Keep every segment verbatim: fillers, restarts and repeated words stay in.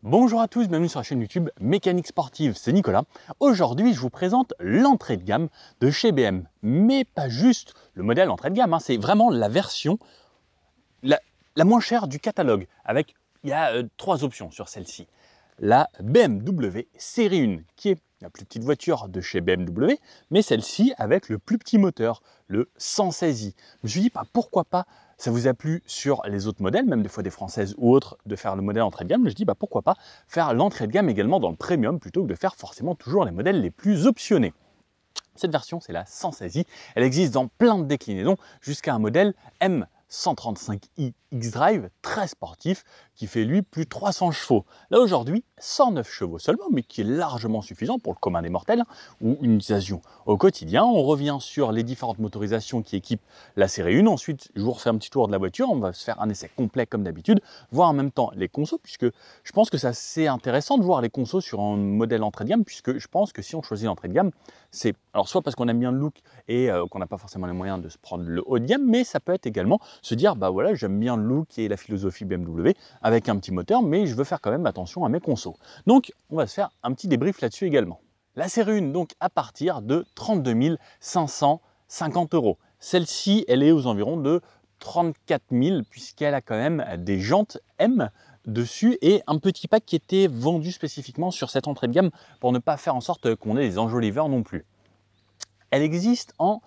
Bonjour à tous, bienvenue sur la chaîne YouTube Mécanique Sportive, c'est Nicolas. Aujourd'hui, je vous présente l'entrée de gamme de chez B M. Mais pas juste le modèle entrée de gamme, hein, c'est vraiment la version la, la moins chère du catalogue. Avec, il y a euh, trois options sur celle-ci. La B M W série un, qui est la plus petite voiture de chez B M W, mais celle-ci avec le plus petit moteur, le cent seize i. Je me suis dit, bah, pourquoi pas, ça vous a plu sur les autres modèles, même des fois des françaises ou autres, de faire le modèle entrée de gamme. Je dis, bah, pourquoi pas faire l'entrée de gamme également dans le premium, plutôt que de faire forcément toujours les modèles les plus optionnés. Cette version, c'est la cent seize i. Elle existe dans plein de déclinaisons, jusqu'à un modèle M cent trente-cinq i X-Drive, très sportif, qui fait lui plus de trois cents chevaux. Là aujourd'hui, cent neuf chevaux seulement, mais qui est largement suffisant pour le commun des mortels, hein, ou une utilisation au quotidien. On revient sur les différentes motorisations qui équipent la série un. Ensuite, je vous refais un petit tour de la voiture. On va se faire un essai complet comme d'habitude, voir en même temps les consos, puisque je pense que c'est assez intéressant de voir les consos sur un modèle entrée de gamme, puisque je pense que si on choisit l'entrée de gamme, c'est alors soit parce qu'on aime bien le look et euh, qu'on n'a pas forcément les moyens de se prendre le haut de gamme, mais ça peut être également se dire, bah voilà, j'aime bien le look et la philosophie B M W avec un petit moteur, mais je veux faire quand même attention à mes consos. Donc, on va se faire un petit débrief là-dessus également. La série un, donc, à partir de trente-deux mille cinq cent cinquante euros. Celle-ci, elle est aux environs de trente-quatre mille, puisqu'elle a quand même des jantes M dessus et un petit pack qui était vendu spécifiquement sur cette entrée de gamme pour ne pas faire en sorte qu'on ait des enjoliveurs non plus. Elle existe en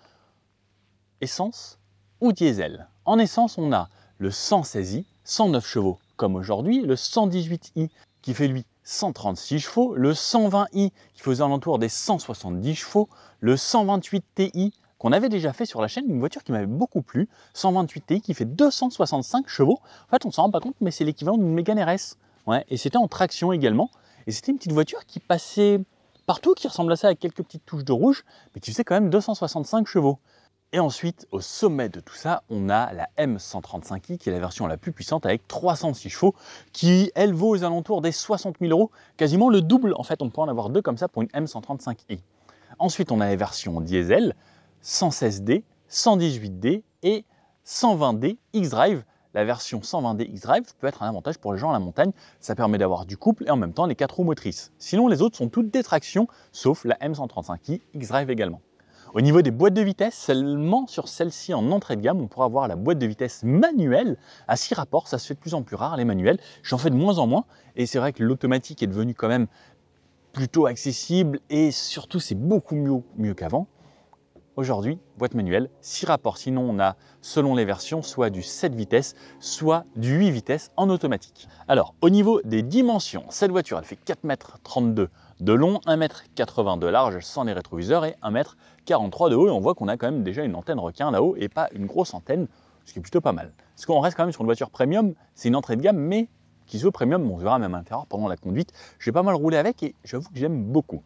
essence ou diesel. En essence, on a le cent seize i, cent neuf chevaux comme aujourd'hui, le cent dix-huit i qui fait lui cent trente-six chevaux, le cent vingt i qui fait aux alentours des cent soixante-dix chevaux, le cent vingt-huit Ti qu'on avait déjà fait sur la chaîne, une voiture qui m'avait beaucoup plu, cent vingt-huit Ti qui fait deux cent soixante-cinq chevaux. En fait, on ne s'en rend pas compte, mais c'est l'équivalent d'une Mégane R S. Ouais, et c'était en traction également. Et c'était une petite voiture qui passait partout, qui ressemblait à ça avec quelques petites touches de rouge, mais qui faisait quand même deux cent soixante-cinq chevaux. Et ensuite, au sommet de tout ça, on a la M cent trente-cinq i, qui est la version la plus puissante avec trois cent six chevaux, qui, elle, vaut aux alentours des soixante mille euros, quasiment le double. En fait, on peut en avoir deux comme ça pour une M cent trente-cinq i. Ensuite, on a les versions diesel, cent seize D, cent dix-huit D et cent vingt D X-Drive. La version cent vingt D X-Drive peut être un avantage pour les gens à la montagne. Ça permet d'avoir du couple et en même temps les quatre roues motrices. Sinon, les autres sont toutes des tractions, sauf la M cent trente-cinq i X-Drive également. Au niveau des boîtes de vitesse, seulement sur celle-ci en entrée de gamme, on pourra avoir la boîte de vitesse manuelle à six rapports. Ça se fait de plus en plus rare, les manuels. J'en fais de moins en moins. Et c'est vrai que l'automatique est devenu quand même plutôt accessible et surtout, c'est beaucoup mieux, mieux qu'avant. Aujourd'hui, boîte manuelle, six rapports. Sinon, on a, selon les versions, soit du sept vitesses, soit du huit vitesses en automatique. Alors, au niveau des dimensions, cette voiture, elle fait quatre mètres trente-deux de long, un mètre quatre-vingts de large sans les rétroviseurs et un mètre quarante-trois de haut. Et on voit qu'on a quand même déjà une antenne requin là-haut et pas une grosse antenne, ce qui est plutôt pas mal. Parce qu'on reste quand même sur une voiture premium, c'est une entrée de gamme, mais qui se veut premium, on verra même à l'intérieur pendant la conduite. J'ai pas mal roulé avec et j'avoue que j'aime beaucoup.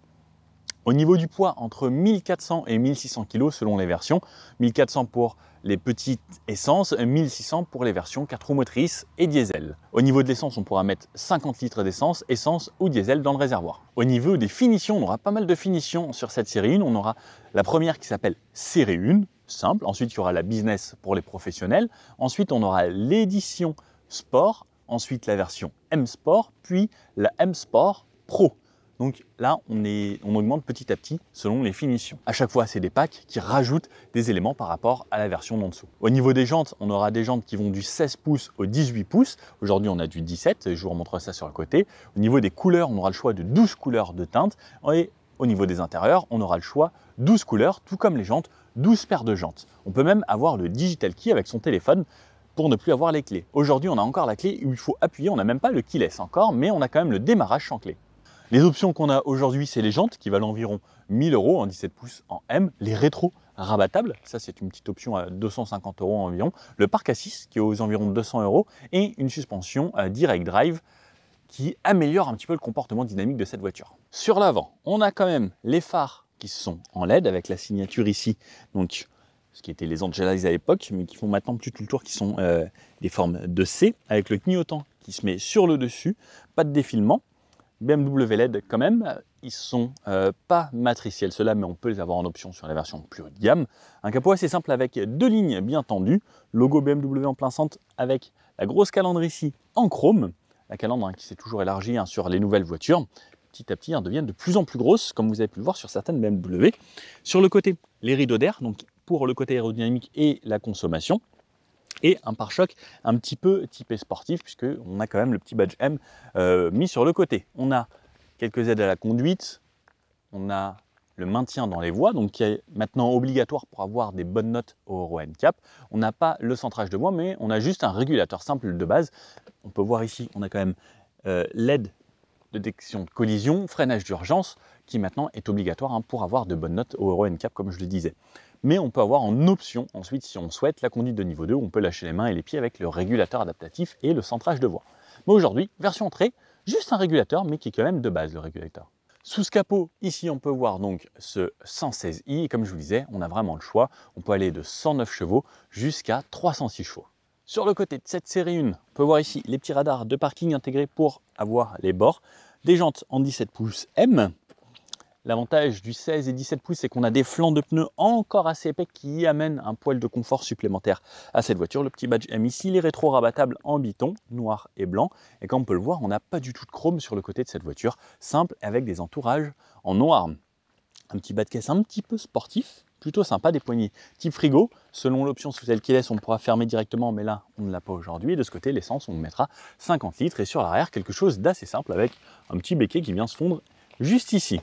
Au niveau du poids, entre mille quatre cents et mille six cents kg selon les versions. mille quatre cents pour les petites essences, mille six cents pour les versions quatre roues motrices et diesel. Au niveau de l'essence, on pourra mettre cinquante litres d'essence, essence ou diesel dans le réservoir. Au niveau des finitions, on aura pas mal de finitions sur cette série un. On aura la première qui s'appelle série un, simple. Ensuite, il y aura la business pour les professionnels. Ensuite, on aura l'édition sport. Ensuite, la version M Sport, puis la M Sport Pro. Donc là, on, est, on augmente petit à petit selon les finitions. À chaque fois, c'est des packs qui rajoutent des éléments par rapport à la version d'en dessous. Au niveau des jantes, on aura des jantes qui vont du seize pouces au dix-huit pouces. Aujourd'hui, on a du dix-sept, je vous remonterai ça sur le côté. Au niveau des couleurs, on aura le choix de douze couleurs de teintes. Et au niveau des intérieurs, on aura le choix douze couleurs, tout comme les jantes, douze paires de jantes. On peut même avoir le digital key avec son téléphone pour ne plus avoir les clés. Aujourd'hui, on a encore la clé où il faut appuyer. On n'a même pas le keyless encore, mais on a quand même le démarrage sans clé. Les options qu'on a aujourd'hui, c'est les jantes qui valent environ mille euros en dix-sept pouces en M, les rétros rabattables, ça c'est une petite option à deux cent cinquante euros environ, le parc assist qui est aux environs de deux cents euros et une suspension direct drive qui améliore un petit peu le comportement dynamique de cette voiture. Sur l'avant, on a quand même les phares qui sont en L E D avec la signature ici, donc ce qui était les Angelis à l'époque, mais qui font maintenant plus tout le tour, qui sont euh, des formes de C, avec le clignotant qui se met sur le dessus, pas de défilement. B M W L E D quand même, ils sont euh, pas matriciels ceux-là, mais on peut les avoir en option sur la version plus haut de gamme. Un capot assez simple avec deux lignes bien tendues, logo B M W en plein centre avec la grosse calandre ici en chrome, la calandre hein, qui s'est toujours élargie hein, sur les nouvelles voitures, petit à petit, hein, deviennent de plus en plus grosses, comme vous avez pu le voir sur certaines B M W. Sur le côté, les rideaux d'air, donc pour le côté aérodynamique et la consommation. Et un pare-choc un petit peu typé sportif, puisqu'on a quand même le petit badge M euh, mis sur le côté. On a quelques aides à la conduite, on a le maintien dans les voies, donc qui est maintenant obligatoire pour avoir des bonnes notes au Euro N C A P. On n'a pas le centrage de voie, mais on a juste un régulateur simple de base. On peut voir ici, on a quand même euh, l'aide de détection de collision, freinage d'urgence, qui maintenant est obligatoire hein, pour avoir de bonnes notes au Euro N C A P, comme je le disais. Mais on peut avoir en option, ensuite, si on souhaite, la conduite de niveau deux, où on peut lâcher les mains et les pieds avec le régulateur adaptatif et le centrage de voie. Mais aujourd'hui, version entrée, juste un régulateur, mais qui est quand même de base, le régulateur. Sous ce capot, ici, on peut voir donc ce cent seize i, et comme je vous disais, on a vraiment le choix. On peut aller de cent neuf chevaux jusqu'à trois cent six chevaux. Sur le côté de cette série un, on peut voir ici les petits radars de parking intégrés pour avoir les bords, des jantes en dix-sept pouces M. L'avantage du seize et dix-sept pouces, c'est qu'on a des flancs de pneus encore assez épais qui amènent un poil de confort supplémentaire à cette voiture. Le petit badge M ici, les rétros rabattables en biton, noir et blanc. Et comme on peut le voir, on n'a pas du tout de chrome sur le côté de cette voiture, simple avec des entourages en noir. Un petit bas de caisse un petit peu sportif, plutôt sympa, des poignées type frigo. Selon l'option sous celle qui laisse, on pourra fermer directement, mais là, on ne l'a pas aujourd'hui. De ce côté, l'essence, on mettra cinquante litres. Et sur l'arrière, quelque chose d'assez simple avec un petit béquet qui vient se fondre juste ici.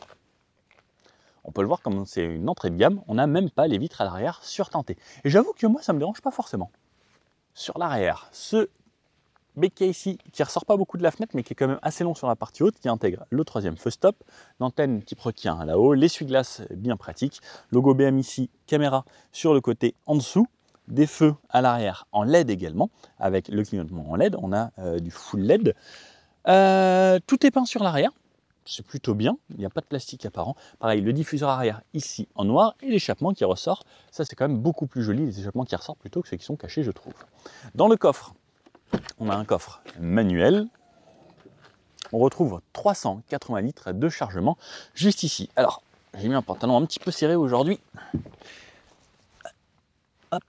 On peut le voir comme c'est une entrée de gamme, on n'a même pas les vitres à l'arrière surteintées. Et j'avoue que moi, ça ne me dérange pas forcément. Sur l'arrière, ce béquet ici, qui ne ressort pas beaucoup de la fenêtre, mais qui est quand même assez long sur la partie haute, qui intègre le troisième feu stop, l'antenne type requin là-haut, l'essuie-glace bien pratique, logo B M ici, caméra sur le côté en dessous, des feux à l'arrière en L E D également, avec le clignotement en L E D, on a euh, du full L E D. Euh, tout est peint sur l'arrière. C'est plutôt bien, il n'y a pas de plastique apparent. Pareil, le diffuseur arrière ici en noir et l'échappement qui ressort. Ça, c'est quand même beaucoup plus joli, les échappements qui ressortent plutôt que ceux qui sont cachés, je trouve. Dans le coffre, on a un coffre manuel. On retrouve trois cent quatre-vingts litres de chargement juste ici. Alors, j'ai mis un pantalon un petit peu serré aujourd'hui. Hop.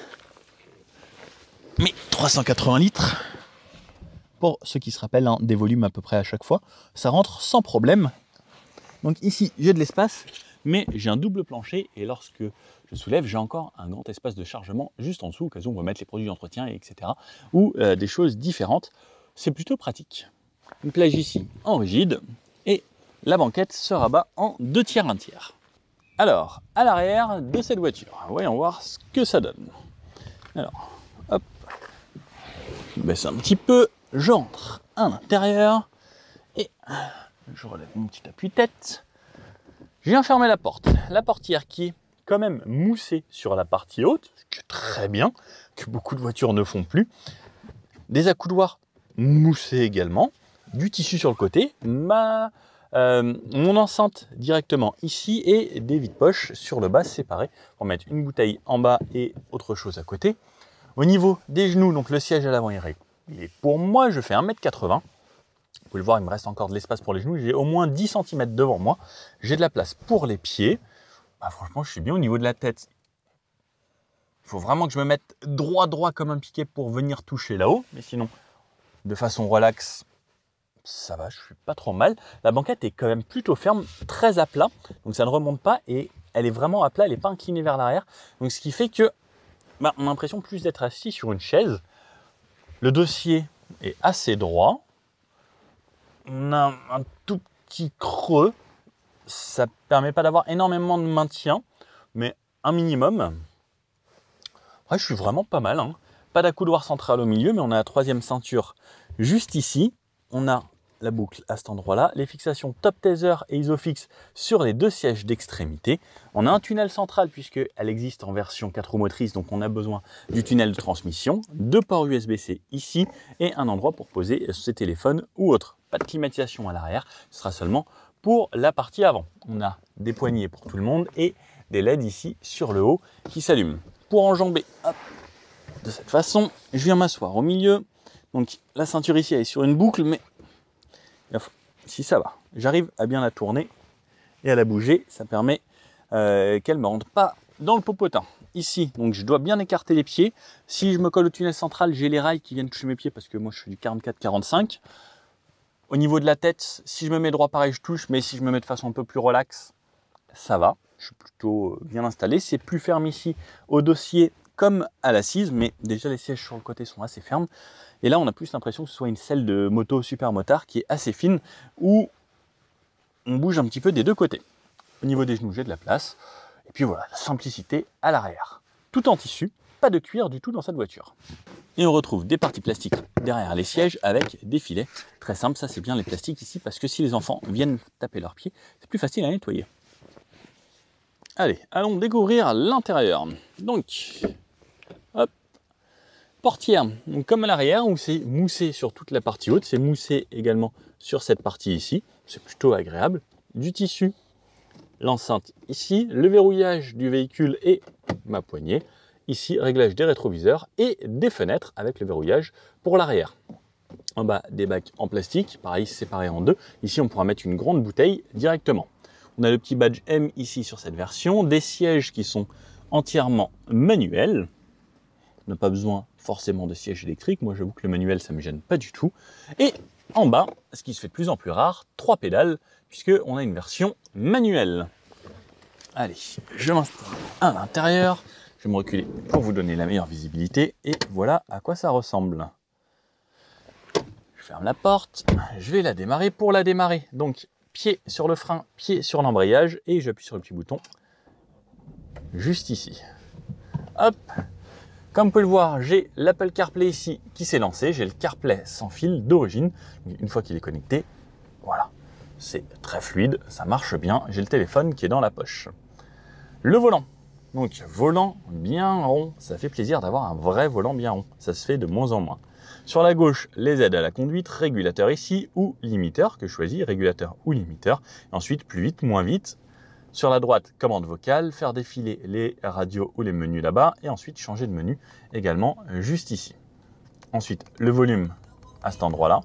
Mais trois cent quatre-vingts litres. Pour ceux qui se rappellent hein, des volumes à peu près à chaque fois, ça rentre sans problème. Donc ici, j'ai de l'espace, mais j'ai un double plancher et lorsque je soulève, j'ai encore un grand espace de chargement juste en dessous, au cas où on va mettre les produits d'entretien, et cetera. Ou euh, des choses différentes. C'est plutôt pratique. Une plage ici en rigide et la banquette se rabat en deux tiers, un tiers. Alors, à l'arrière de cette voiture, voyons voir ce que ça donne. Alors, hop, je baisse un petit peu. J'entre à l'intérieur et je relève mon petit appuie-tête. Je viens fermer la porte. La portière qui est quand même moussée sur la partie haute, ce qui est très bien, que beaucoup de voitures ne font plus. Des accoudoirs moussés également, du tissu sur le côté, ma, euh, mon enceinte directement ici et des vides-poches sur le bas séparés pour mettre une bouteille en bas et autre chose à côté. Au niveau des genoux, donc le siège à l'avant est réglé. Et pour moi, je fais un mètre quatre-vingts. Vous pouvez le voir, il me reste encore de l'espace pour les genoux. J'ai au moins dix centimètres devant moi. J'ai de la place pour les pieds. Bah, franchement, je suis bien au niveau de la tête. Il faut vraiment que je me mette droit, droit comme un piquet pour venir toucher là-haut. Mais sinon, de façon relax, ça va, je suis pas trop mal. La banquette est quand même plutôt ferme, très à plat. Donc ça ne remonte pas et elle est vraiment à plat, elle n'est pas inclinée vers l'arrière. Donc ce qui fait que bah, on a l'impression plus d'être assis sur une chaise. Le dossier est assez droit. On a un tout petit creux. Ça ne permet pas d'avoir énormément de maintien, mais un minimum. Ouais, je suis vraiment pas mal. Hein. Pas d'accoudoir central au milieu, mais on a la troisième ceinture juste ici. On a la boucle à cet endroit-là. Les fixations Top Taser et Isofix sur les deux sièges d'extrémité. On a un tunnel central puisqu'elle existe en version quatre roues motrices, donc on a besoin du tunnel de transmission. Deux ports U S B C ici et un endroit pour poser ses téléphones ou autre. Pas de climatisation à l'arrière, ce sera seulement pour la partie avant. On a des poignées pour tout le monde et des L E D ici sur le haut qui s'allument. Pour enjamber, hop, de cette façon, je viens m'asseoir au milieu. Donc la ceinture ici elle est sur une boucle, mais si ça va, j'arrive à bien la tourner et à la bouger, ça permet euh, qu'elle ne me rentre pas dans le popotin. ici, donc je dois bien écarter les pieds. Si je me colle au tunnel central, j'ai les rails qui viennent toucher mes pieds parce que moi je fais du quarante-quatre quarante-cinq. Au niveau de la tête, si je me mets droit pareil, je touche, mais si je me mets de façon un peu plus relaxe, ça va. Je suis plutôt bien installé. C'est plus ferme ici au dossier comme à l'assise, mais déjà les sièges sur le côté sont assez fermes. Et là, on a plus l'impression que ce soit une selle de moto super motard qui est assez fine, où on bouge un petit peu des deux côtés. Au niveau des genoux, j'ai de la place. Et puis voilà, la simplicité à l'arrière. Tout en tissu, pas de cuir du tout dans cette voiture. Et on retrouve des parties plastiques derrière les sièges avec des filets. Très simple, ça c'est bien les plastiques ici, parce que si les enfants viennent taper leurs pieds, c'est plus facile à nettoyer. Allez, allons découvrir l'intérieur. Donc, hop, portière. Donc, comme à l'arrière, où c'est moussé sur toute la partie haute, c'est moussé également sur cette partie ici. C'est plutôt agréable. Du tissu, l'enceinte ici, le verrouillage du véhicule et ma poignée. Ici, réglage des rétroviseurs et des fenêtres avec le verrouillage pour l'arrière. En bas, des bacs en plastique, pareil, séparés en deux. Ici, on pourra mettre une grande bouteille directement. On a le petit badge M ici sur cette version, des sièges qui sont entièrement manuels. On n'a pas besoin forcément de sièges électriques. Moi, j'avoue que le manuel, ça ne me gêne pas du tout. Et en bas, ce qui se fait de plus en plus rare, trois pédales, puisqu'on a une version manuelle. Allez, je m'installe à l'intérieur. Je vais me reculer pour vous donner la meilleure visibilité. Et voilà à quoi ça ressemble. Je ferme la porte. Je vais la démarrer. Pour la démarrer, donc, pied sur le frein, pied sur l'embrayage. Et j'appuie sur le petit bouton juste ici. Hop. Comme vous pouvez le voir, j'ai l'Apple CarPlay ici qui s'est lancé. J'ai le CarPlay sans fil d'origine. Une fois qu'il est connecté, voilà. C'est très fluide, ça marche bien. J'ai le téléphone qui est dans la poche. Le volant. Donc, volant bien rond. Ça fait plaisir d'avoir un vrai volant bien rond. Ça se fait de moins en moins. Sur la gauche, les aides à la conduite, régulateur ici ou limiteur que je choisis, régulateur ou limiteur. Et ensuite, plus vite, moins vite. Sur la droite, commande vocale, faire défiler les radios ou les menus là-bas. Et ensuite, changer de menu également juste ici. Ensuite, le volume à cet endroit-là.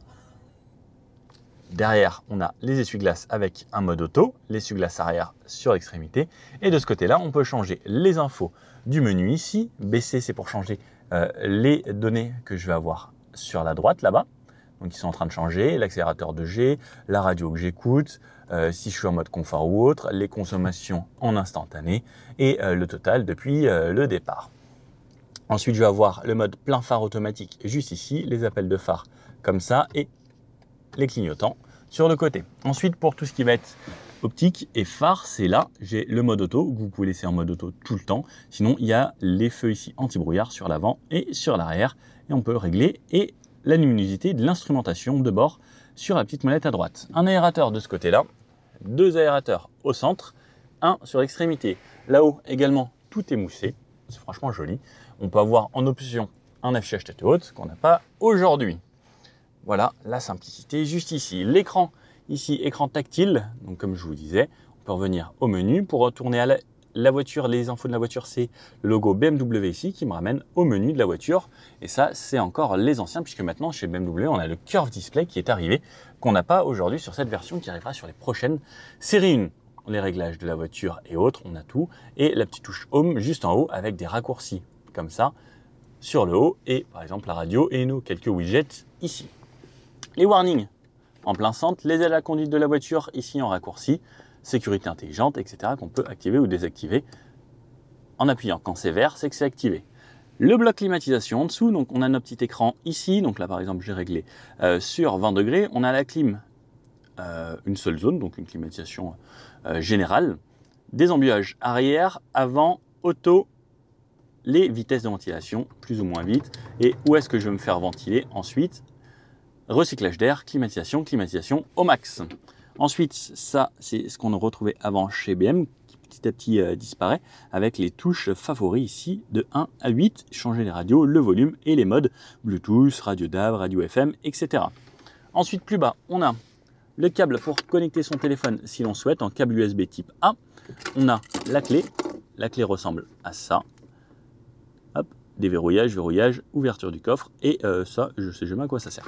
Derrière, on a les essuie-glaces avec un mode auto, l'essuie-glace arrière sur l'extrémité. Et de ce côté-là, on peut changer les infos du menu ici. Baisser, c'est pour changer euh, les données que je vais avoir sur la droite là-bas. Donc, ils sont en train de changer. L'accélérateur de G, la radio que j'écoute, euh, si je suis en mode confort ou autre, les consommations en instantané et euh, le total depuis euh, le départ. Ensuite, je vais avoir le mode plein phare automatique juste ici, les appels de phare comme ça et les clignotants sur le côté. Ensuite, pour tout ce qui va être optique et phare, c'est là, j'ai le mode auto, que vous pouvez laisser en mode auto tout le temps. Sinon, il y a les feux ici anti-brouillard sur l'avant et sur l'arrière. Et on peut régler et la luminosité de l'instrumentation de bord sur la petite molette à droite. Un aérateur de ce côté-là, deux aérateurs au centre, un sur l'extrémité. Là-haut, également, tout est moussé. C'est franchement joli. On peut avoir en option un affichage tête haute qu'on n'a pas aujourd'hui. Voilà la simplicité juste ici. L'écran, ici, écran tactile. Donc comme je vous disais, on peut revenir au menu. Pour retourner à la, la voiture, les infos de la voiture, c'est le logo B M W ici qui me ramène au menu de la voiture. Et ça, c'est encore les anciens, puisque maintenant, chez B M W, on a le Curve Display qui est arrivé, qu'on n'a pas aujourd'hui sur cette version, qui arrivera sur les prochaines séries un. Les réglages de la voiture et autres, on a tout. Et la petite touche Home juste en haut avec des raccourcis comme ça sur le haut. Et par exemple, la radio et nos quelques widgets ici. Les warnings en plein centre, les aides à la conduite de la voiture ici en raccourci, sécurité intelligente, et cetera qu'on peut activer ou désactiver en appuyant. Quand c'est vert, c'est que c'est activé. Le bloc climatisation en dessous, donc on a notre petit écran ici, donc là par exemple j'ai réglé euh, sur vingt degrés, on a la clim, euh, une seule zone, donc une climatisation euh, générale, des embuages arrière, avant, auto, les vitesses de ventilation plus ou moins vite, et où est-ce que je veux me faire ventiler ensuite. Recyclage d'air, climatisation, climatisation au max. Ensuite, ça, c'est ce qu'on retrouvait avant chez B M, qui petit à petit euh, disparaît, avec les touches favoris ici, de un à huit, changer les radios, le volume et les modes, Bluetooth, radio D A B, radio F M, et cetera. Ensuite, plus bas, on a le câble pour connecter son téléphone si l'on souhaite, en câble U S B type A. On a la clé, la clé ressemble à ça. Hop, déverrouillage, verrouillage, ouverture du coffre, et euh, ça, je ne sais jamais à quoi ça sert.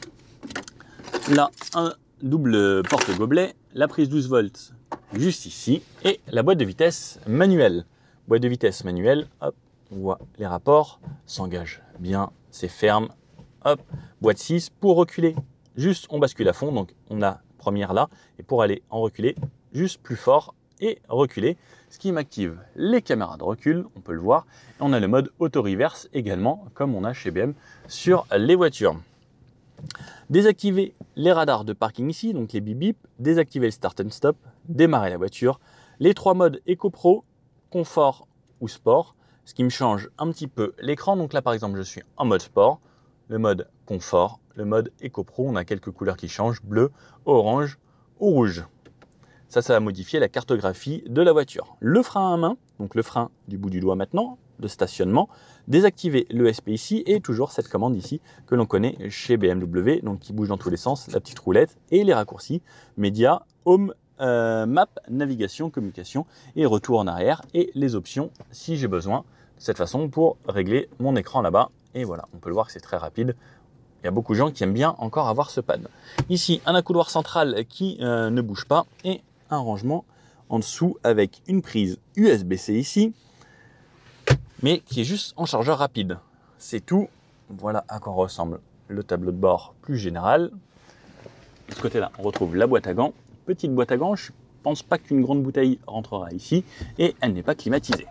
Là, un double porte-gobelet, la prise douze volts juste ici, et la boîte de vitesse manuelle. Boîte de vitesse manuelle, hop, on voit les rapports, s'engage bien, c'est ferme, hop, boîte six, pour reculer, juste on bascule à fond, donc on a première là, et pour aller en reculer, juste plus fort et reculer, ce qui m'active les caméras de recul, on peut le voir, et on a le mode auto-reverse également, comme on a chez B M sur les voitures. Désactiver les radars de parking ici, donc les bip bip, désactiver le start and stop, démarrer la voiture, les trois modes Eco Pro, confort ou sport, ce qui me change un petit peu l'écran. Donc là par exemple je suis en mode sport, le mode confort, le mode Eco Pro, on a quelques couleurs qui changent, bleu, orange ou rouge. Ça, ça va modifier la cartographie de la voiture. Le frein à main, donc le frein du bout du doigt maintenant, de stationnement, désactiver l'E S P ici et toujours cette commande ici que l'on connaît chez B M W, donc qui bouge dans tous les sens, la petite roulette et les raccourcis, média, home, euh, map, navigation, communication et retour en arrière et les options si j'ai besoin de cette façon pour régler mon écran là-bas. Et voilà, on peut le voir que c'est très rapide. Il y a beaucoup de gens qui aiment bien encore avoir ce pad. Ici, un accoudoir central qui euh, ne bouge pas et un rangement en dessous avec une prise U S B C ici, mais qui est juste en chargeur rapide. C'est tout. Voilà à quoi ressemble le tableau de bord plus général. De ce côté-là, on retrouve la boîte à gants. Petite boîte à gants, je ne pense pas qu'une grande bouteille rentrera ici et elle n'est pas climatisée.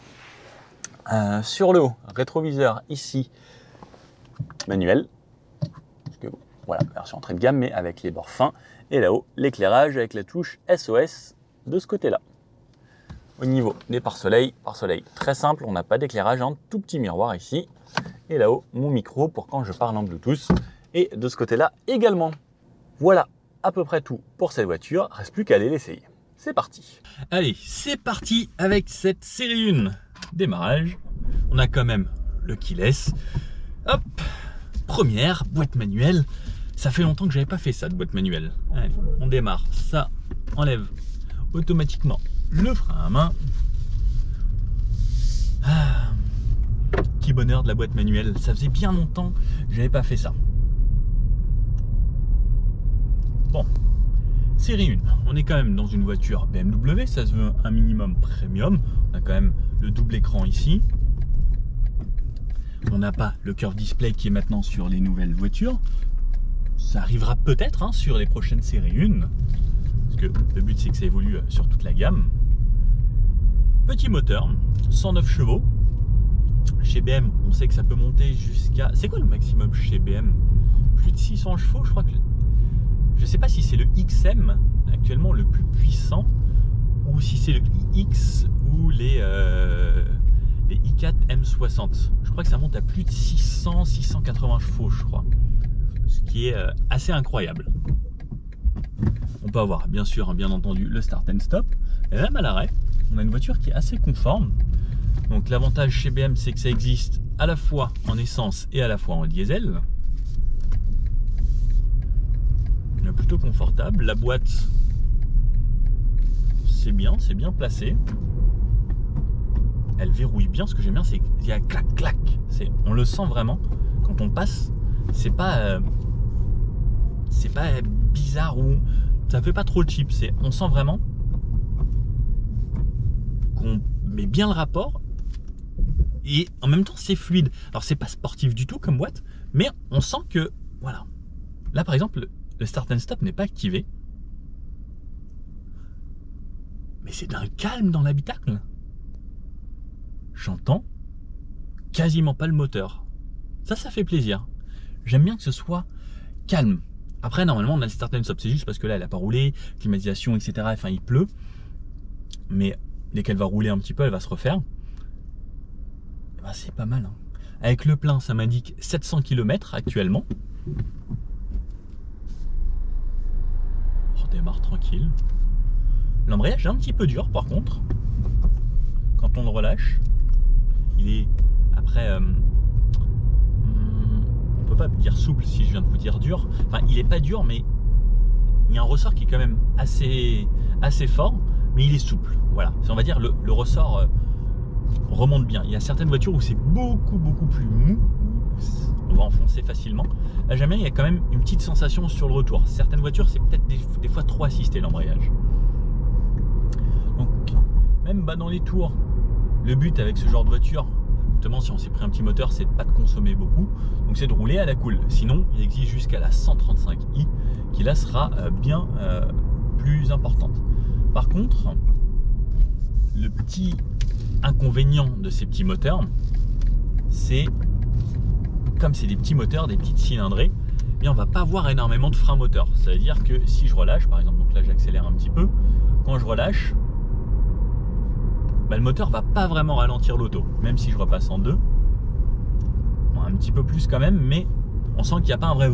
Euh, sur le haut, rétroviseur ici, manuel. Voilà, version entrée de gamme, mais avec les bords fins. Et là-haut, l'éclairage avec la touche S O S de ce côté-là. Au niveau des pare-soleil, pare-soleil très simple, on n'a pas d'éclairage, un tout petit miroir ici. Et là-haut, mon micro pour quand je parle en Bluetooth. Et de ce côté-là également. Voilà à peu près tout pour cette voiture. Reste plus qu'à aller l'essayer. C'est parti. Allez, c'est parti avec cette série un. Démarrage. On a quand même le keyless. Hop, première boîte manuelle. Ça fait longtemps que j'avais pas fait ça de boîte manuelle. Allez, on démarre. Ça enlève automatiquement le frein à main. Ah, petit bonheur de la boîte manuelle. Ça faisait bien longtemps que j'avais pas fait ça. Bon, série un. On est quand même dans une voiture B M W. Ça se veut un minimum premium. On a quand même le double écran ici. On n'a pas le curve display qui est maintenant sur les nouvelles voitures. Ça arrivera peut-être hein, sur les prochaines séries un. Parce que le but c'est que ça évolue sur toute la gamme. Petit moteur, cent neuf chevaux. Chez B M, on sait que ça peut monter jusqu'à... C'est quoi le maximum chez B M? Plus de six cents chevaux, je crois que... Je ne sais pas si c'est le X M, actuellement le plus puissant, ou si c'est le I X ou les... Euh... les i quatre M soixante. Je crois que ça monte à plus de six cents, six cent quatre-vingts chevaux, je crois. Ce qui est assez incroyable. On peut avoir, bien sûr, bien entendu, le start and stop. Et même à l'arrêt, on a une voiture qui est assez conforme. Donc l'avantage chez B M, c'est que ça existe à la fois en essence et à la fois en diesel. Il est plutôt confortable. La boîte, c'est bien, c'est bien placé. Elle verrouille bien. Ce que j'aime bien, c'est qu'il y a clac clac. On le sent vraiment quand on passe. C'est pas, euh, c'est pas bizarre ou ça fait pas trop cheap. C'est, on sent vraiment qu'on met bien le rapport et en même temps c'est fluide. Alors c'est pas sportif du tout comme boîte, mais on sent que voilà. Là par exemple, le start and stop n'est pas activé, mais c'est d'un calme dans l'habitacle. J'entends quasiment pas le moteur. Ça, ça fait plaisir. J'aime bien que ce soit calme. Après, normalement, on a le start and stop. C'est juste parce que là, elle n'a pas roulé, climatisation, et cetera. Enfin, il pleut. Mais dès qu'elle va rouler un petit peu, elle va se refaire. Ben, c'est pas mal. Hein. Avec le plein, ça m'indique sept cents kilomètres actuellement. On redémarre tranquille. L'embrayage est un petit peu dur, par contre. Quand on le relâche, il est après... Euh, on peut pas dire souple si je viens de vous dire dur. Enfin, il est pas dur, mais il y a un ressort qui est quand même assez, assez fort, mais il est souple. Voilà, on va dire le, le ressort euh, remonte bien. Il y a certaines voitures où c'est beaucoup beaucoup plus mou, on va enfoncer facilement. Là, j'aime bien, il y a quand même une petite sensation sur le retour. Certaines voitures, c'est peut-être des, des fois trop assisté l'embrayage. Donc, même bah, dans les tours, Le but avec ce genre de voiture, justement si on s'est pris un petit moteur, c'est de pas de consommer beaucoup, donc c'est de rouler à la cool. Sinon il existe jusqu'à la cent trente-cinq i qui là sera bien euh, plus importante. Par contre, le petit inconvénient de ces petits moteurs, c'est comme c'est des petits moteurs, des petites cylindrées, eh bien on va pas avoir énormément de frein moteur. Ça veut dire que si je relâche, par exemple, donc là j'accélère un petit peu, quand je relâche, bah, le moteur va pas vraiment ralentir l'auto, même si je repasse en deux, bon, un petit peu plus quand même, mais on sent qu'il n'y a pas un vrai.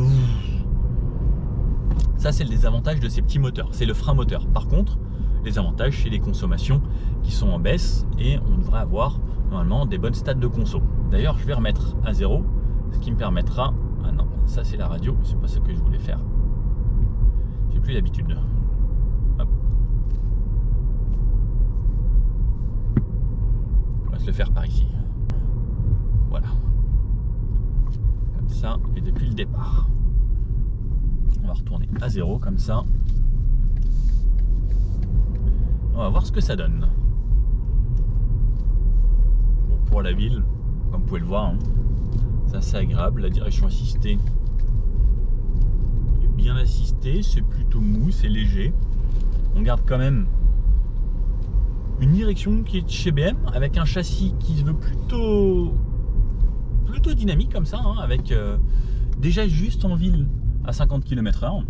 Ça c'est le désavantage de ces petits moteurs, c'est le frein moteur. Par contre, les avantages, c'est les consommations qui sont en baisse et on devrait avoir normalement des bonnes stats de conso. D'ailleurs, je vais remettre à zéro, ce qui me permettra. Ah non, ça c'est la radio, c'est pas ce que je voulais faire. J'ai plus l'habitude. Hop. On va se le faire par ici. Voilà. Comme ça, et depuis le départ. On va retourner à zéro comme ça. On va voir ce que ça donne. Bon, pour la ville, comme vous pouvez le voir, hein, c'est assez agréable. La direction assistée est bien assistée, c'est plutôt mou, c'est léger. On garde quand même une direction qui est de chez B M, avec un châssis qui se veut plutôt plutôt dynamique comme ça, hein, avec euh, déjà juste en ville à cinquante kilomètres heure,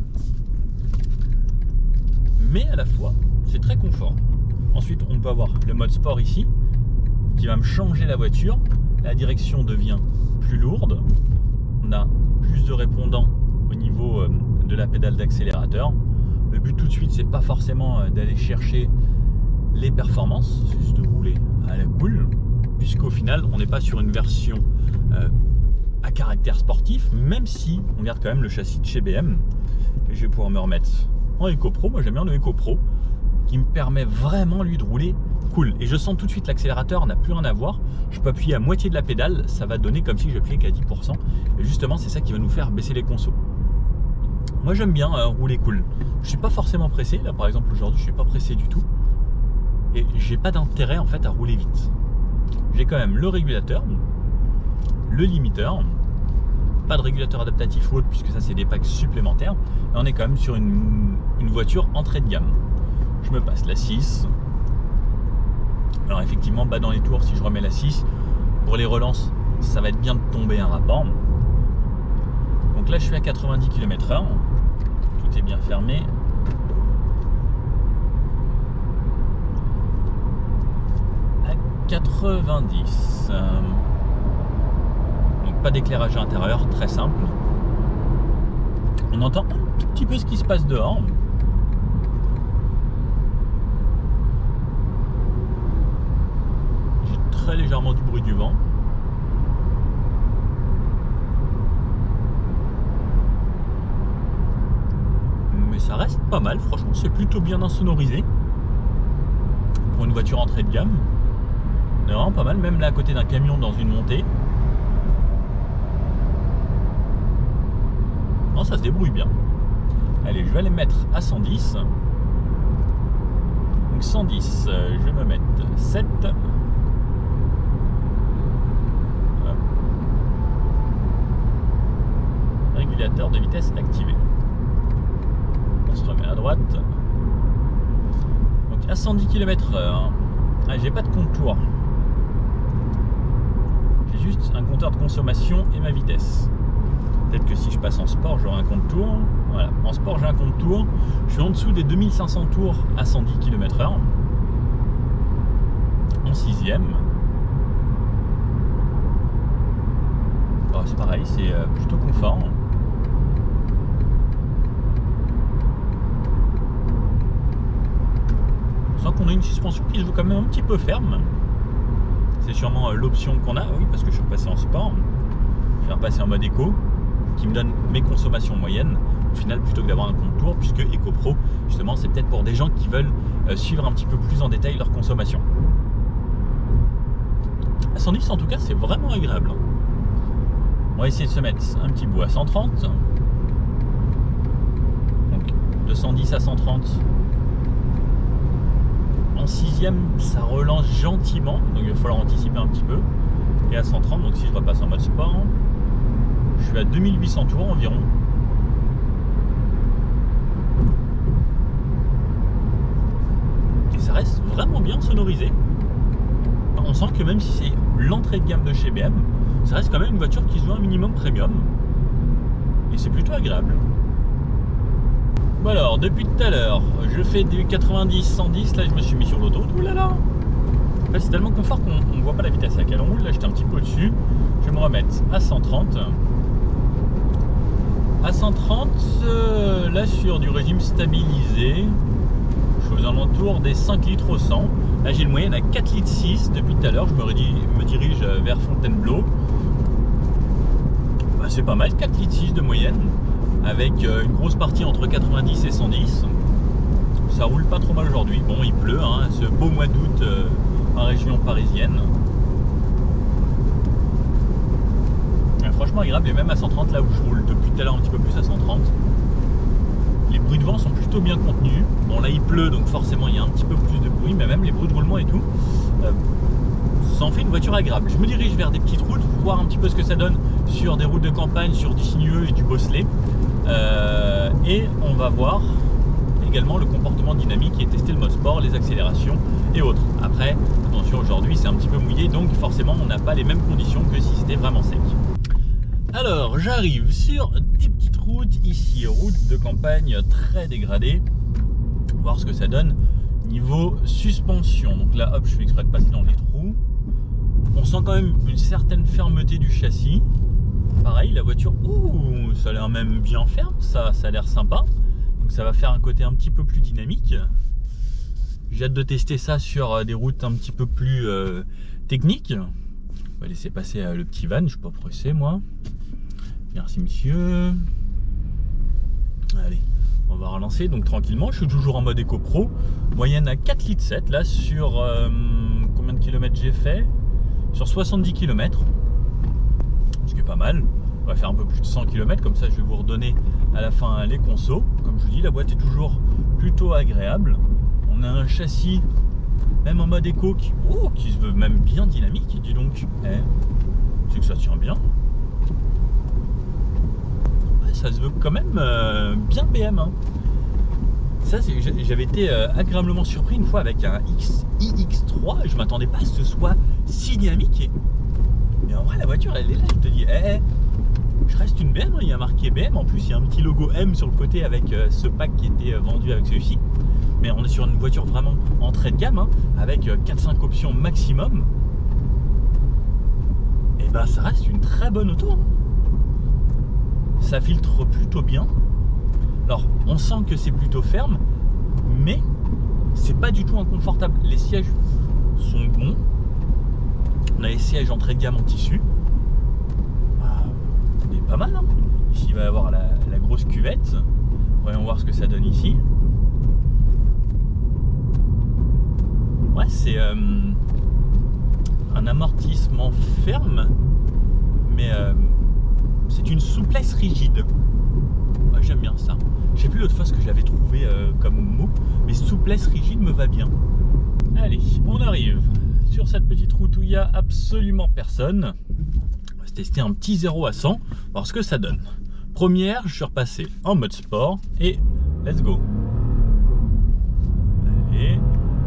mais à la fois c'est très confort. Ensuite on peut avoir le mode sport ici qui va me changer la voiture, la direction devient plus lourde, on a plus de répondants au niveau euh, de la pédale d'accélérateur. Le but tout de suite c'est pas forcément euh, d'aller chercher les performances, c'est juste de rouler à la cool, puisqu'au final on n'est pas sur une version euh, à caractère sportif, même si on garde quand même le châssis de chez B M. Et je vais pouvoir me remettre en Eco Pro. Moi j'aime bien le Eco Pro qui me permet vraiment lui de rouler cool, et je sens tout de suite l'accélérateur n'a plus rien à voir. Je peux appuyer à moitié de la pédale, ça va donner comme si j'appuyais qu'à dix pour cent, et justement c'est ça qui va nous faire baisser les consos. Moi j'aime bien euh, rouler cool. Je suis pas forcément pressé, là par exemple aujourd'hui je suis pas pressé du tout, et j'ai pas d'intérêt en fait à rouler vite. J'ai quand même le régulateur, le limiteur, pas de régulateur adaptatif ou autre puisque ça c'est des packs supplémentaires, et on est quand même sur une, une voiture entrée de gamme. Je me passe la six. Alors effectivement, bas dans les tours, si je remets la six, pour les relances, ça va être bien de tomber un rapport. Donc là je suis à quatre-vingt-dix kilomètres heure, tout est bien fermé. À quatre-vingt-dix. Donc pas d'éclairage intérieur, très simple. On entend un tout petit peu ce qui se passe dehors. J'ai très légèrement du bruit du vent. Mais ça reste pas mal, franchement, c'est plutôt bien insonorisé. Pour une voiture entrée de gamme. C'est vraiment pas mal, même là à côté d'un camion dans une montée. Non, ça se débrouille bien. Allez, je vais aller mettre à cent dix. Donc cent dix, je vais me mettre sept. Régulateur de vitesse activé. On se remet à droite. Donc à cent dix kilomètres heure. Ah, j'ai pas de contour. J'ai juste un compteur de consommation et ma vitesse. Peut-être que si je passe en sport, j'aurai un compte tour. Voilà, en sport, j'ai un compte tour. Je suis en dessous des deux mille cinq cents tours à cent dix kilomètres heure. En sixième. Oh, c'est pareil, c'est plutôt confort. On sent qu'on a une suspension qui se veut quand même un petit peu ferme. C'est sûrement l'option qu'on a, oui, parce que je suis repassé en sport. Je vais repasser en mode éco, qui me donne mes consommations moyennes au final, plutôt que d'avoir un compte tour, puisque Eco Pro justement c'est peut-être pour des gens qui veulent euh, suivre un petit peu plus en détail leur consommation. À cent dix en tout cas c'est vraiment agréable. On va essayer de se mettre un petit bout à cent trente. Donc de cent dix à cent trente en en sixième, ça relance gentiment, donc il va falloir anticiper un petit peu. Et à cent trente, donc si je repasse en mode sport, je suis à deux mille huit cents tours environ. Et ça reste vraiment bien sonorisé. On sent que même si c'est l'entrée de gamme de chez B M, ça reste quand même une voiture qui se veut un minimum premium. Et c'est plutôt agréable. Bon alors, depuis tout à l'heure, je fais du quatre-vingt-dix, cent dix, là je me suis mis sur l'autoroute. Ouh là là! En fait, c'est tellement confort qu'on ne voit pas la vitesse à laquelle on roule. Là j'étais un petit peu au-dessus. Je vais me remettre à cent trente. À cent trente, euh, là sur du régime stabilisé, je suis aux alentours des cinq litres au cent. Là j'ai une moyenne à quatre litres six depuis tout à l'heure. Je me, me dirige vers Fontainebleau. Bah, c'est pas mal, quatre litres six de moyenne, avec euh, une grosse partie entre quatre-vingt-dix et cent dix. Ça roule pas trop mal aujourd'hui. Bon, il pleut, hein, ce beau mois d'août euh, en région parisienne. Mais franchement agréable, et même à cent trente, là où je roule depuis tout à l'heure un petit peu plus à cent trente, les bruits de vent sont plutôt bien contenus. Bon là il pleut, donc forcément il y a un petit peu plus de bruit, mais même les bruits de roulement et tout, euh, ça en fait une voiture agréable. Je me dirige vers des petites routes pour voir un petit peu ce que ça donne sur des routes de campagne, sur du sinueux et du bosselet. Euh, et on va voir également le comportement dynamique et tester le mode sport, les accélérations et autres. Après, attention, aujourd'hui c'est un petit peu mouillé, donc forcément on n'a pas les mêmes conditions que si c'était vraiment sec. Alors j'arrive sur des petites routes ici, route de campagne très dégradée, voir ce que ça donne niveau suspension. Donc là hop, je fais exprès de passer dans les trous. On sent quand même une certaine fermeté du châssis. Pareil, la voiture, ouh, ça a l'air même bien ferme, ça, ça a l'air sympa. Donc ça va faire un côté un petit peu plus dynamique. J'ai hâte de tester ça sur des routes un petit peu plus euh, techniques. On va laisser passer euh, le petit van, je suis pas pressé moi. Merci monsieur. Allez, on va relancer donc tranquillement. Je suis toujours en mode Eco Pro. Moyenne à quatre litres sept là sur euh, combien de kilomètres j'ai fait? Sur soixante-dix kilomètres. Ce qui est pas mal. On va faire un peu plus de cent kilomètres, comme ça je vais vous redonner à la fin les consos. Comme je vous dis, la boîte est toujours plutôt agréable. On a un châssis, même en mode éco, qui, oh, qui se veut même bien dynamique. Dis donc, eh, c'est que ça tient bien. Ouais, ça se veut quand même euh, bien B M. Hein. Ça, j'avais été euh, agréablement surpris une fois avec un i x trois. Je m'attendais pas à ce que ce soit si dynamique. Et, mais en vrai, la voiture, elle est là. Je te dis, eh, je reste une B M, il y a marqué B M, en plus il y a un petit logo M sur le côté avec euh, ce pack qui était euh, vendu avec celui-ci. Mais on est sur une voiture vraiment entrée de gamme, hein, avec euh, quatre cinq options maximum. Et ben ça reste une très bonne auto. Hein. Ça filtre plutôt bien. Alors on sent que c'est plutôt ferme, mais c'est pas du tout inconfortable. Les sièges sont bons. On a les sièges entrée de gamme en tissu. Pas mal, hein. Ici il va y avoir la, la grosse cuvette. Voyons voir ce que ça donne ici. Ouais, c'est euh, un amortissement ferme, mais euh, c'est une souplesse rigide. Ouais, j'aime bien ça. Je sais plus l'autre fois ce que j'avais trouvé euh, comme mot, mais souplesse rigide me va bien. Allez, on arrive sur cette petite route où il n'y a absolument personne. Tester un petit zéro à cent, voir ce que ça donne. Première, je suis repassé en mode sport et let's go. Allez,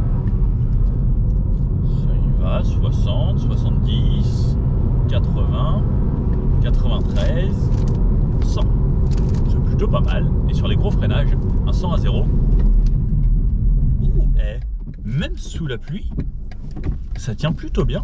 ça y va, soixante, soixante-dix, quatre-vingts, quatre-vingt-treize, cent. C'est plutôt pas mal. Et sur les gros freinages, un cent à zéro. Ouh, eh, même sous la pluie, ça tient plutôt bien.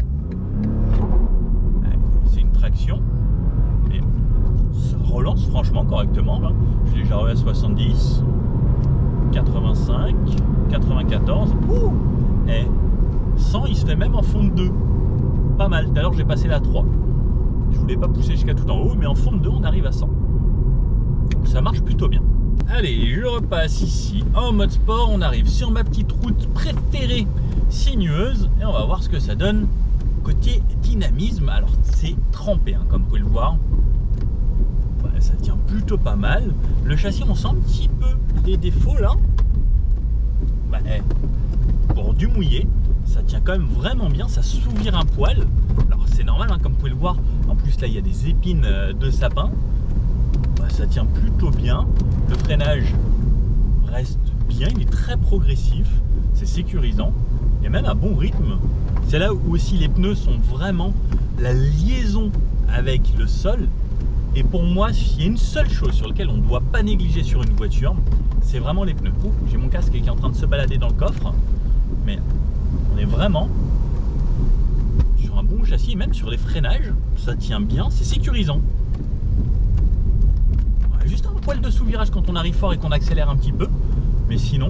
Traction, et ça relance franchement correctement. Là. Je suis déjà à soixante-dix, quatre-vingt-cinq, quatre-vingt-quatorze. Ouh, et cent, il se fait même en fond de deux. Pas mal. Tout à l'heure, j'ai passé la trois. Je voulais pas pousser jusqu'à tout en haut, mais en fond de deux, on arrive à cent. Ça marche plutôt bien. Allez, je repasse ici en mode sport. On arrive sur ma petite route préférée sinueuse et on va voir ce que ça donne. Côté dynamisme, alors c'est trempé hein, comme vous pouvez le voir, ouais, ça tient plutôt pas mal. Le châssis, on sent un petit peu les défauts là, bah, eh, pour du mouillé, ça tient quand même vraiment bien, ça s'ouvre un poil. Alors c'est normal, hein, comme vous pouvez le voir, en plus là il y a des épines de sapin. Bah, ça tient plutôt bien. Le freinage reste bien, il est très progressif, c'est sécurisant. Il y a même un bon rythme. C'est là où aussi les pneus sont vraiment la liaison avec le sol. Et pour moi, s'il y a une seule chose sur laquelle on ne doit pas négliger sur une voiture, c'est vraiment les pneus. Ouh, j'ai mon casque qui est en train de se balader dans le coffre. Mais on est vraiment sur un bon châssis, et même sur les freinages, ça tient bien, c'est sécurisant. Ouais, juste un poil de sous-virage quand on arrive fort et qu'on accélère un petit peu. Mais sinon,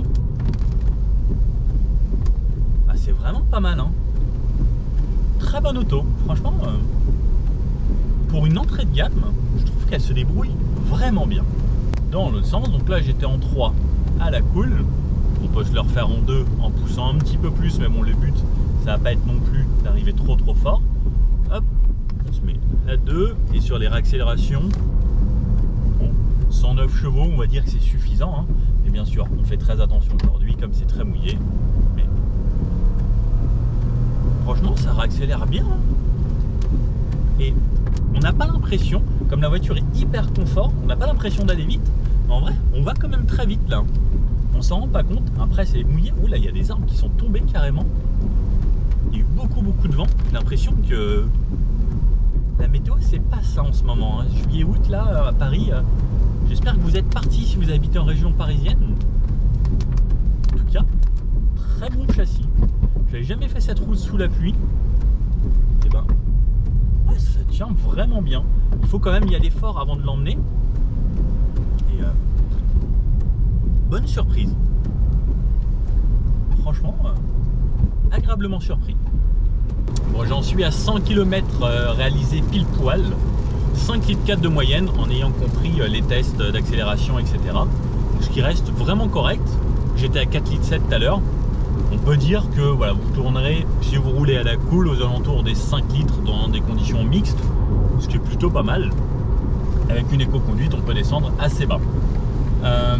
bah, c'est vraiment pas mal. Hein. Très bonne auto, franchement. Euh, pour une entrée de gamme, je trouve qu'elle se débrouille vraiment bien. Dans l'autre sens, donc là j'étais en trois à la cool. On peut se le refaire en deux en poussant un petit peu plus, mais bon, le but, ça va pas être non plus d'arriver trop trop fort. Hop, on se met à deux, et sur les réaccélérations, bon, cent neuf chevaux, on va dire que c'est suffisant. Hein. Et bien sûr, on fait très attention aujourd'hui, comme c'est très mouillé. Mais franchement, ça réaccélère bien. Hein. Et on n'a pas l'impression, comme la voiture est hyper confort, on n'a pas l'impression d'aller vite. Mais en vrai, on va quand même très vite là. On s'en rend pas compte. Après, c'est mouillé. Ouh là, il y a des arbres qui sont tombés carrément. Il y a eu beaucoup, beaucoup de vent. J'ai l'impression que la météo, c'est pas ça en ce moment. Hein. Juillet, août, là, à Paris. Euh, J'espère que vous êtes partis si vous habitez en région parisienne. En tout cas, très bon châssis. J'avais jamais fait cette route sous la pluie. Et ben, ouais, ça tient vraiment bien. Il faut quand même y aller fort avant de l'emmener. Et euh, bonne surprise. Franchement, euh, agréablement surpris. Bon, j'en suis à cent kilomètres euh, réalisés pile poil. cinq litres quatre de moyenne en ayant compris euh, les tests d'accélération, et cetera. Ce qui reste vraiment correct. J'étais à quatre litres sept tout à l'heure. On peut dire que voilà, vous tournerez, si vous roulez à la cool, aux alentours des cinq litres dans des conditions mixtes, ce qui est plutôt pas mal. Avec une éco-conduite, on peut descendre assez bas. Euh,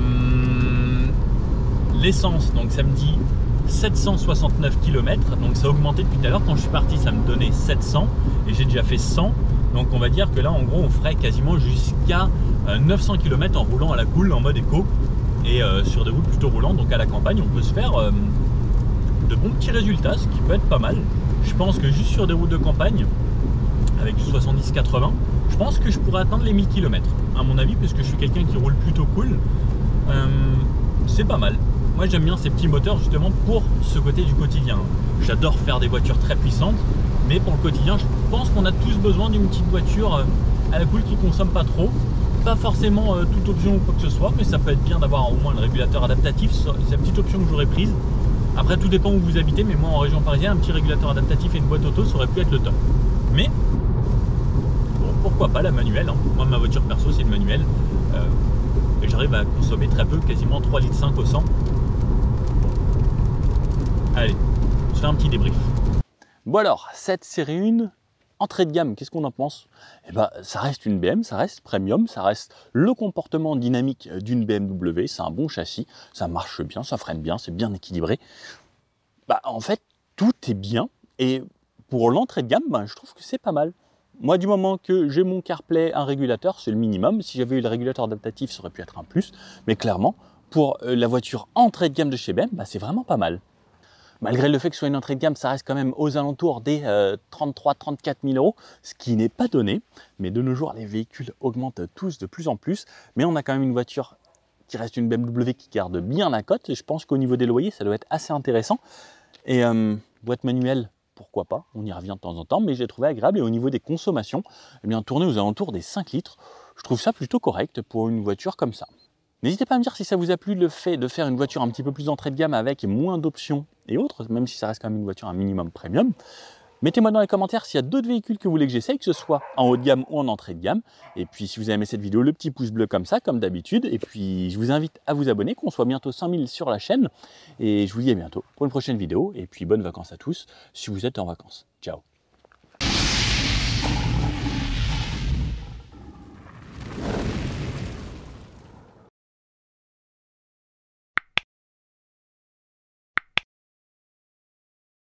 L'essence, donc samedi, sept cent soixante-neuf kilomètres, donc ça a augmenté depuis tout à l'heure. Quand je suis parti, ça me donnait sept cents et j'ai déjà fait cent. Donc on va dire que là, en gros, on ferait quasiment jusqu'à neuf cents kilomètres en roulant à la cool, en mode éco, et euh, sur des routes plutôt roulantes. Donc à la campagne, on peut se faire euh, de bons petits résultats, ce qui peut être pas mal. Je pense que juste sur des routes de campagne, avec du soixante-dix quatre-vingts, je pense que je pourrais atteindre les mille kilomètres, à mon avis, puisque je suis quelqu'un qui roule plutôt cool. Euh, c'est pas mal. Moi, j'aime bien ces petits moteurs justement pour ce côté du quotidien. J'adore faire des voitures très puissantes, mais pour le quotidien, je pense qu'on a tous besoin d'une petite voiture à la cool qui consomme pas trop. Pas forcément euh, toute option ou quoi que ce soit, mais ça peut être bien d'avoir au moins le régulateur adaptatif. C'est la petite option que j'aurais prise. Après, tout dépend où vous habitez, mais moi en région parisienne, un petit régulateur adaptatif et une boîte auto, ça aurait pu être le top. Mais bon, pourquoi pas la manuelle, hein. Moi, ma voiture perso, c'est une manuelle. Euh, et j'arrive à consommer très peu, quasiment trois litres cinq au cent. Allez, je fais un petit débrief. Bon alors, cette série un, entrée de gamme, qu'est-ce qu'on en pense? Eh ben, ça reste une B M, ça reste premium, ça reste le comportement dynamique d'une B M W, c'est un bon châssis, ça marche bien, ça freine bien, c'est bien équilibré. Bah, en fait, tout est bien, et pour l'entrée de gamme, ben, je trouve que c'est pas mal. Moi, du moment que j'ai mon CarPlay, un régulateur, c'est le minimum. Si j'avais eu le régulateur adaptatif, ça aurait pu être un plus. Mais clairement, pour la voiture entrée de gamme de chez B M, bah, c'est vraiment pas mal. Malgré le fait que ce soit une entrée de gamme, ça reste quand même aux alentours des euh, trente-trois à trente-quatre mille euros, ce qui n'est pas donné. Mais de nos jours, les véhicules augmentent tous de plus en plus. Mais on a quand même une voiture qui reste une B M W qui garde bien la cote. Et je pense qu'au niveau des loyers, ça doit être assez intéressant. Et euh, boîte manuelle, pourquoi pas, on y revient de temps en temps, mais j'ai trouvé agréable. Et au niveau des consommations, eh bien, tourner aux alentours des cinq litres, je trouve ça plutôt correct pour une voiture comme ça. N'hésitez pas à me dire si ça vous a plu le fait de faire une voiture un petit peu plus entrée de gamme avec moins d'options et autres, même si ça reste quand même une voiture un minimum premium. Mettez-moi dans les commentaires s'il y a d'autres véhicules que vous voulez que j'essaye, que ce soit en haut de gamme ou en entrée de gamme. Et puis si vous avez aimé cette vidéo, le petit pouce bleu comme ça, comme d'habitude. Et puis je vous invite à vous abonner, qu'on soit bientôt cent mille sur la chaîne. Et je vous dis à bientôt pour une prochaine vidéo. Et puis bonnes vacances à tous si vous êtes en vacances. Ciao.